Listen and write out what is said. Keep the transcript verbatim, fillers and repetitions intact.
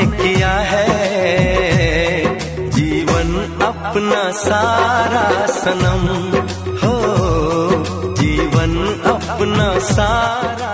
किया है जीवन अपना सारा सनम, हो जीवन अपना सारा।